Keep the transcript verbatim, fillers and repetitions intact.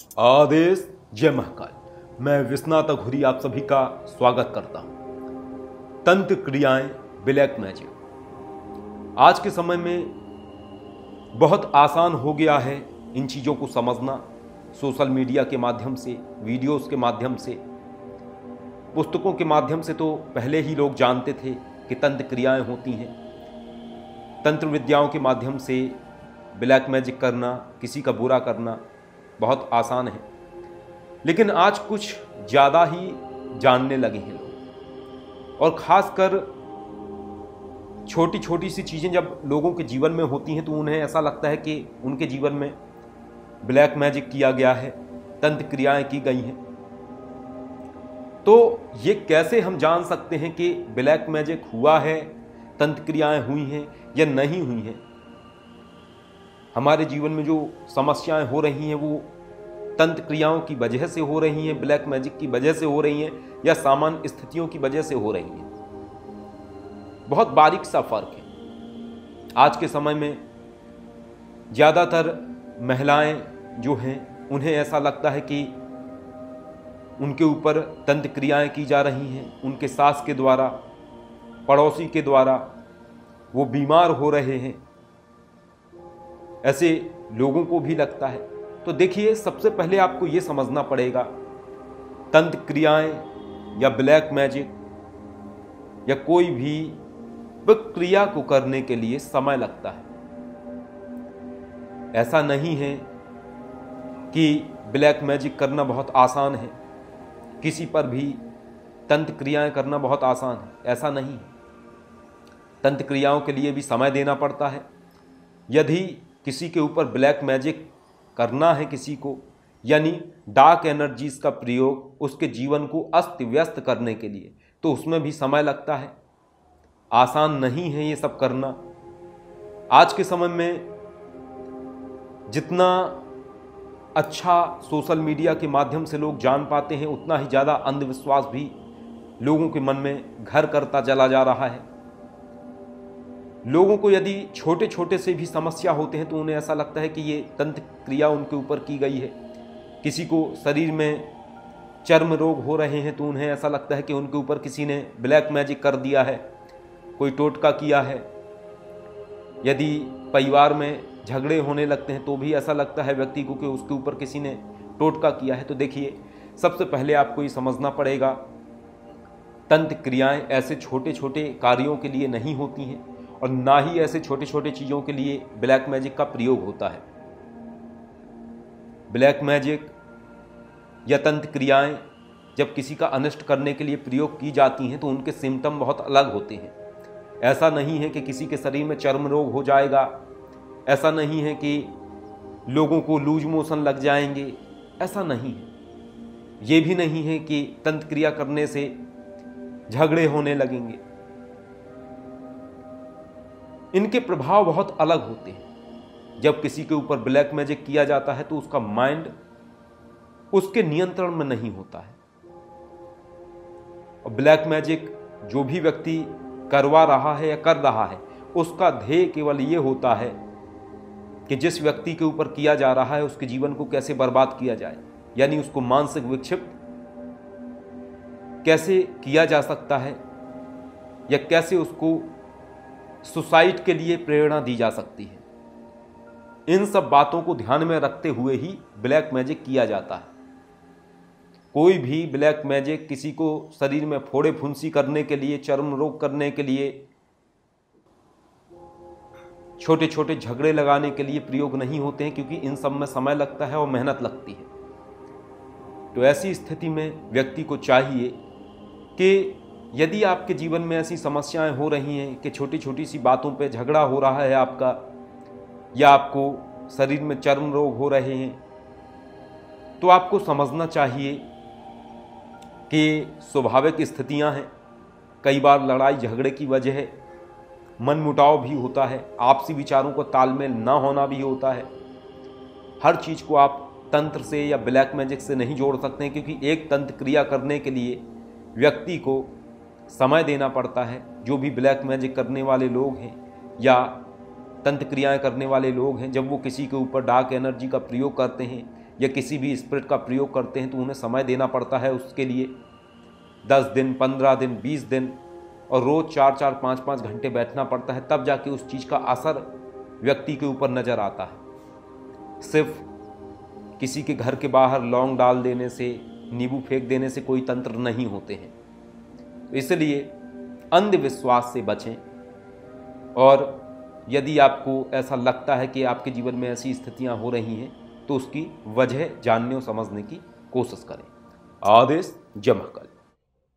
आदेश जय महाकाल। मैं विश्वनाथ अघोरी आप सभी का स्वागत करता हूं। तंत्र क्रियाएं, ब्लैक मैजिक आज के समय में बहुत आसान हो गया है इन चीज़ों को समझना। सोशल मीडिया के माध्यम से, वीडियोस के माध्यम से, पुस्तकों के माध्यम से तो पहले ही लोग जानते थे कि तंत्र क्रियाएं होती हैं। तंत्र विद्याओं के माध्यम से ब्लैक मैजिक करना, किसी का बुरा करना बहुत आसान है, लेकिन आज कुछ ज़्यादा ही जानने लगे हैं लोग। और ख़ासकर छोटी छोटी सी चीज़ें जब लोगों के जीवन में होती हैं तो उन्हें ऐसा लगता है कि उनके जीवन में ब्लैक मैजिक किया गया है, तंत्र क्रियाएं की गई हैं। तो ये कैसे हम जान सकते हैं कि ब्लैक मैजिक हुआ है, तंत्र क्रियाएं हुई हैं या नहीं हुई हैं? हमारे जीवन में जो समस्याएं हो रही हैं वो तंत्र क्रियाओं की वजह से हो रही हैं, ब्लैक मैजिक की वजह से हो रही हैं, या सामान्य स्थितियों की वजह से हो रही हैं? बहुत बारीक सा फर्क है। आज के समय में ज़्यादातर महिलाएं जो हैं उन्हें ऐसा लगता है कि उनके ऊपर तंत्र क्रियाएं की जा रही हैं, उनके सास के द्वारा, पड़ोसी के द्वारा वो बीमार हो रहे हैं, ऐसे लोगों को भी लगता है। तो देखिए, सबसे पहले आपको ये समझना पड़ेगा, तंत्र क्रियाएं या ब्लैक मैजिक या कोई भी प्रक्रिया को करने के लिए समय लगता है। ऐसा नहीं है कि ब्लैक मैजिक करना बहुत आसान है, किसी पर भी तंत्र क्रियाएं करना बहुत आसान है, ऐसा नहीं है। तंत्र क्रियाओं के लिए भी समय देना पड़ता है। यदि किसी के ऊपर ब्लैक मैजिक करना है किसी को, यानी डार्क एनर्जीज का प्रयोग उसके जीवन को अस्त व्यस्त करने के लिए, तो उसमें भी समय लगता है। आसान नहीं है ये सब करना। आज के समय में जितना अच्छा सोशल मीडिया के माध्यम से लोग जान पाते हैं, उतना ही ज़्यादा अंधविश्वास भी लोगों के मन में घर करता चला जा रहा है। लोगों को यदि छोटे छोटे से भी समस्या होते हैं तो उन्हें ऐसा लगता है कि ये तंत्र क्रिया उनके ऊपर की गई है। किसी को शरीर में चर्म रोग हो रहे हैं तो उन्हें ऐसा लगता है कि उनके ऊपर किसी ने ब्लैक मैजिक कर दिया है, कोई टोटका किया है। यदि परिवार में झगड़े होने लगते हैं तो भी ऐसा लगता है व्यक्ति को कि उसके ऊपर किसी ने टोटका किया है। तो देखिए, सबसे पहले आपको ये समझना पड़ेगा, तंत्र क्रियाएं ऐसे छोटे छोटे कार्यों के लिए नहीं होती हैं, और ना ही ऐसे छोटे छोटे चीज़ों के लिए ब्लैक मैजिक का प्रयोग होता है। ब्लैक मैजिक या तंत्र क्रियाएं जब किसी का अनिष्ट करने के लिए प्रयोग की जाती हैं तो उनके सिम्टम बहुत अलग होते हैं। ऐसा नहीं है कि किसी के शरीर में चर्म रोग हो जाएगा, ऐसा नहीं है कि लोगों को लूज मोशन लग जाएंगे, ऐसा नहीं है। ये भी नहीं है कि तंत्र क्रिया करने से झगड़े होने लगेंगे। इनके प्रभाव बहुत अलग होते हैं। जब किसी के ऊपर ब्लैक मैजिक किया जाता है तो उसका माइंड उसके नियंत्रण में नहीं होता है। और ब्लैक मैजिक जो भी व्यक्ति करवा रहा है या कर रहा है, उसका ध्येय केवल ये होता है कि जिस व्यक्ति के ऊपर किया जा रहा है उसके जीवन को कैसे बर्बाद किया जाए, यानी उसको मानसिक विक्षिप्त कैसे किया जा सकता है, या कैसे उसको सुसाइड के लिए प्रेरणा दी जा सकती है। इन सब बातों को ध्यान में रखते हुए ही ब्लैक मैजिक किया जाता है। कोई भी ब्लैक मैजिक किसी को शरीर में फोड़े फुंसी करने के लिए, चर्म रोग करने के लिए, छोटे छोटे झगड़े लगाने के लिए प्रयोग नहीं होते हैं, क्योंकि इन सब में समय लगता है और मेहनत लगती है। तो ऐसी स्थिति में व्यक्ति को चाहिए कि यदि आपके जीवन में ऐसी समस्याएं हो रही हैं कि छोटी छोटी सी बातों पे झगड़ा हो रहा है आपका, या आपको शरीर में चर्म रोग हो रहे हैं, तो आपको समझना चाहिए कि स्वाभाविक स्थितियां हैं। कई बार लड़ाई झगड़े की वजह मनमुटाव भी होता है, आपसी विचारों को तालमेल ना होना भी होता है। हर चीज़ को आप तंत्र से या ब्लैक मैजिक से नहीं जोड़ सकते हैं, क्योंकि एक तंत्र क्रिया करने के लिए व्यक्ति को समय देना पड़ता है। जो भी ब्लैक मैजिक करने वाले लोग हैं या तंत्र क्रियाएं करने वाले लोग हैं, जब वो किसी के ऊपर डार्क एनर्जी का प्रयोग करते हैं या किसी भी स्पिरिट का प्रयोग करते हैं तो उन्हें समय देना पड़ता है उसके लिए, दस दिन, पंद्रह दिन, बीस दिन, और रोज़ चार चार पाँच पाँच घंटे बैठना पड़ता है, तब जाके उस चीज़ का असर व्यक्ति के ऊपर नज़र आता है। सिर्फ किसी के घर के बाहर लौंग डाल देने से, नींबू फेंक देने से कोई तंत्र नहीं होते हैं। तो इसलिए अंधविश्वास से बचें, और यदि आपको ऐसा लगता है कि आपके जीवन में ऐसी स्थितियां हो रही हैं तो उसकी वजह जानने और समझने की कोशिश करें। आदेश जय महाकाल।